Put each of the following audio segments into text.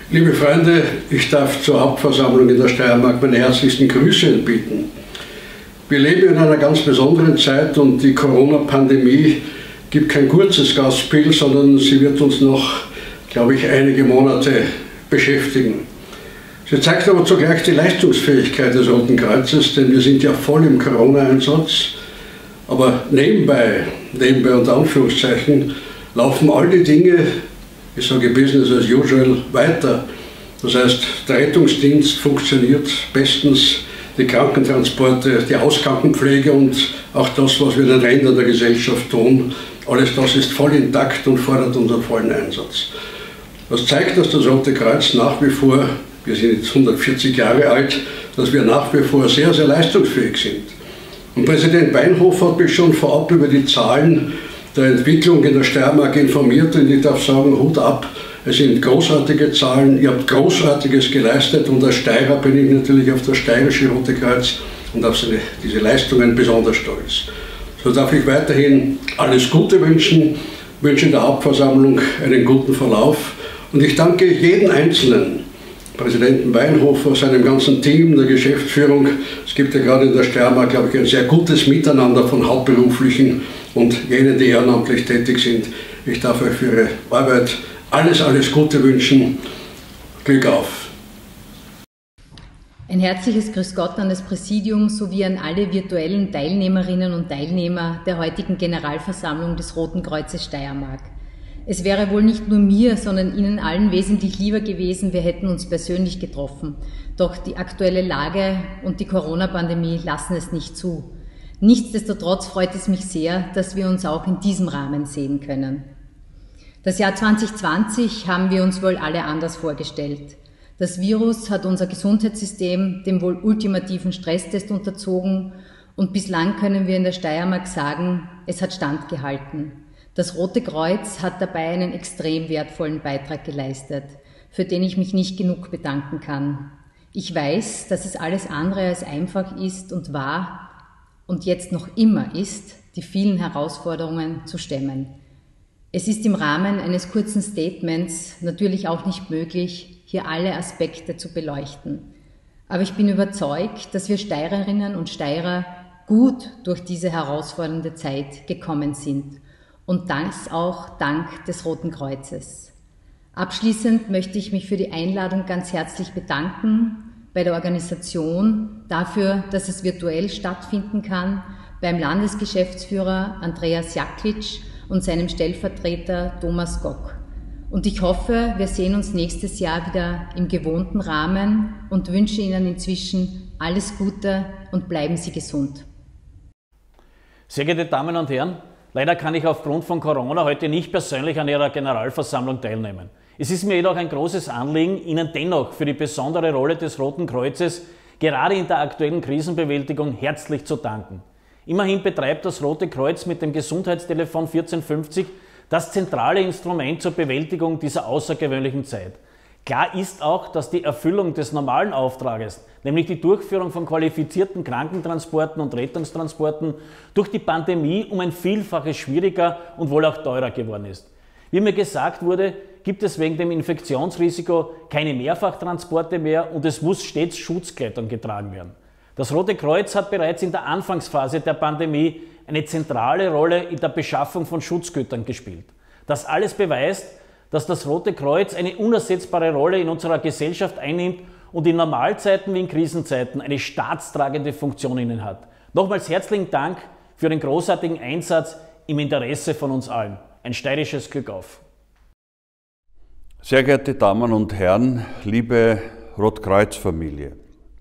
Liebe Freunde, ich darf zur Hauptversammlung in der Steiermark meine herzlichsten Grüße entbieten. Wir leben in einer ganz besonderen Zeit und die Corona-Pandemie gibt kein kurzes Gastspiel, sondern sie wird uns noch, glaube ich, einige Monate beschäftigen. Sie zeigt aber zugleich die Leistungsfähigkeit des Roten Kreuzes, denn wir sind ja voll im Corona-Einsatz. Aber nebenbei unter Anführungszeichen, laufen all die Dinge, ich sage Business as usual, weiter. Das heißt, der Rettungsdienst funktioniert bestens, die Krankentransporte, die Hauskrankenpflege und auch das, was wir in den Rändern der Gesellschaft tun, alles das ist voll intakt und fordert unseren vollen Einsatz. Das zeigt, dass das Rote Kreuz nach wie vor, wir sind jetzt 140 Jahre alt, dass wir nach wie vor sehr, sehr leistungsfähig sind. Und Präsident Beinhofer hat mich schon vorab über die Zahlen der Entwicklung in der Steiermark informiert und ich darf sagen, Hut ab, es sind großartige Zahlen, ihr habt Großartiges geleistet und als Steirer bin ich natürlich auf das steirische Rote Kreuz und auf diese Leistungen besonders stolz. So darf ich weiterhin alles Gute wünschen, wünsche der Hauptversammlung einen guten Verlauf und ich danke jedem Einzelnen, Präsidenten Beinhofer, seinem ganzen Team, der Geschäftsführung. Es gibt ja gerade in der Steiermark, glaube ich, ein sehr gutes Miteinander von Hauptberuflichen und jenen, die ehrenamtlich tätig sind. Ich darf euch für Ihre Arbeit alles Gute wünschen. Glück auf! Ein herzliches Grüß Gott an das Präsidium sowie an alle virtuellen Teilnehmerinnen und Teilnehmer der heutigen Generalversammlung des Roten Kreuzes Steiermark. Es wäre wohl nicht nur mir, sondern Ihnen allen wesentlich lieber gewesen, wir hätten uns persönlich getroffen. Doch die aktuelle Lage und die Corona-Pandemie lassen es nicht zu. Nichtsdestotrotz freut es mich sehr, dass wir uns auch in diesem Rahmen sehen können. Das Jahr 2020 haben wir uns wohl alle anders vorgestellt. Das Virus hat unser Gesundheitssystem dem wohl ultimativen Stresstest unterzogen und bislang können wir in der Steiermark sagen, es hat standgehalten. Das Rote Kreuz hat dabei einen extrem wertvollen Beitrag geleistet, für den ich mich nicht genug bedanken kann. Ich weiß, dass es alles andere als einfach ist und war und jetzt noch immer ist, die vielen Herausforderungen zu stemmen. Es ist im Rahmen eines kurzen Statements natürlich auch nicht möglich, hier alle Aspekte zu beleuchten. Aber ich bin überzeugt, dass wir Steirerinnen und Steirer gut durch diese herausfordernde Zeit gekommen sind. Und das auch dank des Roten Kreuzes. Abschließend möchte ich mich für die Einladung ganz herzlich bedanken bei der Organisation dafür, dass es virtuell stattfinden kann, beim Landesgeschäftsführer Andreas Jaklitsch und seinem Stellvertreter Thomas Gock. Und ich hoffe, wir sehen uns nächstes Jahr wieder im gewohnten Rahmen und wünsche Ihnen inzwischen alles Gute und bleiben Sie gesund. Sehr geehrte Damen und Herren, leider kann ich aufgrund von Corona heute nicht persönlich an Ihrer Generalversammlung teilnehmen. Es ist mir jedoch ein großes Anliegen, Ihnen dennoch für die besondere Rolle des Roten Kreuzes gerade in der aktuellen Krisenbewältigung herzlich zu danken. Immerhin betreibt das Rote Kreuz mit dem Gesundheitstelefon 1450 das zentrale Instrument zur Bewältigung dieser außergewöhnlichen Zeit. Klar ist auch, dass die Erfüllung des normalen Auftrages, nämlich die Durchführung von qualifizierten Krankentransporten und Rettungstransporten, durch die Pandemie um ein Vielfaches schwieriger und wohl auch teurer geworden ist. Wie mir gesagt wurde, gibt es wegen dem Infektionsrisiko keine Mehrfachtransporte mehr und es muss stets Schutzkleidung getragen werden. Das Rote Kreuz hat bereits in der Anfangsphase der Pandemie eine zentrale Rolle in der Beschaffung von Schutzgütern gespielt. Das alles beweist, dass das Rote Kreuz eine unersetzbare Rolle in unserer Gesellschaft einnimmt und in Normalzeiten wie in Krisenzeiten eine staatstragende Funktion innehat. Nochmals herzlichen Dank für den großartigen Einsatz im Interesse von uns allen. Ein steirisches Glück auf! Sehr geehrte Damen und Herren, liebe Rotkreuz-Familie.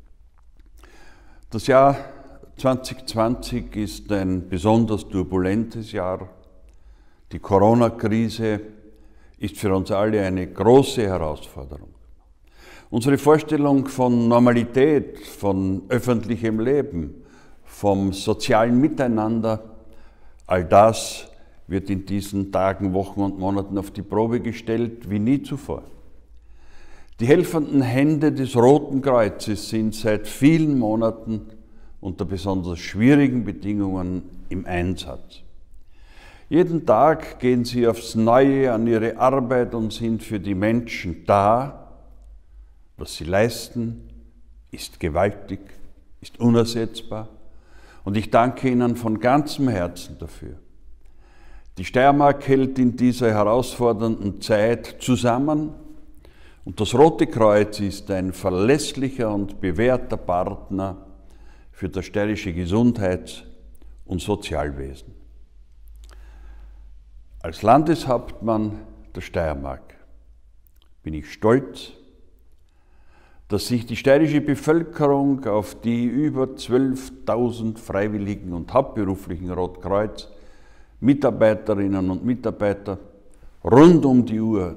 Das Jahr 2020 ist ein besonders turbulentes Jahr. Die Corona-Krise ist für uns alle eine große Herausforderung. Unsere Vorstellung von Normalität, von öffentlichem Leben, vom sozialen Miteinander, all das wird in diesen Tagen, Wochen und Monaten auf die Probe gestellt wie nie zuvor. Die helfenden Hände des Roten Kreuzes sind seit vielen Monaten unter besonders schwierigen Bedingungen im Einsatz. Jeden Tag gehen sie aufs Neue an ihre Arbeit und sind für die Menschen da, Was Sie leisten, ist gewaltig, ist unersetzbar und ich danke Ihnen von ganzem Herzen dafür. Die Steiermark hält in dieser herausfordernden Zeit zusammen und das Rote Kreuz ist ein verlässlicher und bewährter Partner für das steirische Gesundheits- und Sozialwesen. Als Landeshauptmann der Steiermark bin ich stolz, dass sich die steirische Bevölkerung auf die über 12.000 freiwilligen und hauptberuflichen Rotkreuz-Mitarbeiterinnen und Mitarbeiter rund um die Uhr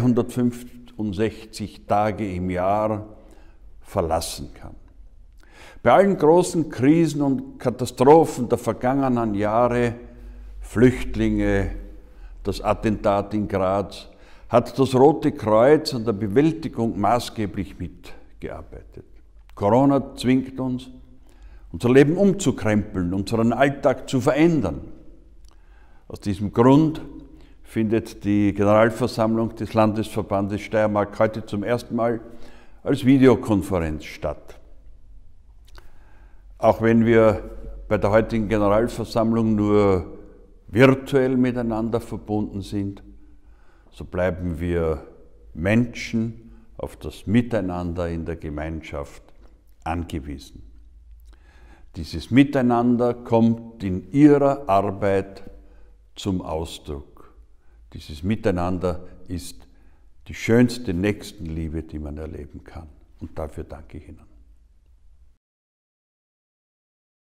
365 Tage im Jahr verlassen kann. Bei allen großen Krisen und Katastrophen der vergangenen Jahre, Flüchtlinge, das Attentat in Graz, hat das Rote Kreuz an der Bewältigung maßgeblich mitgearbeitet. Corona zwingt uns, unser Leben umzukrempeln, unseren Alltag zu verändern. Aus diesem Grund findet die Generalversammlung des Landesverbandes Steiermark heute zum ersten Mal als Videokonferenz statt. Auch wenn wir bei der heutigen Generalversammlung nur virtuell miteinander verbunden sind, so bleiben wir Menschen auf das Miteinander in der Gemeinschaft angewiesen. Dieses Miteinander kommt in Ihrer Arbeit zum Ausdruck. Dieses Miteinander ist die schönste Nächstenliebe, die man erleben kann. Und dafür danke ich Ihnen.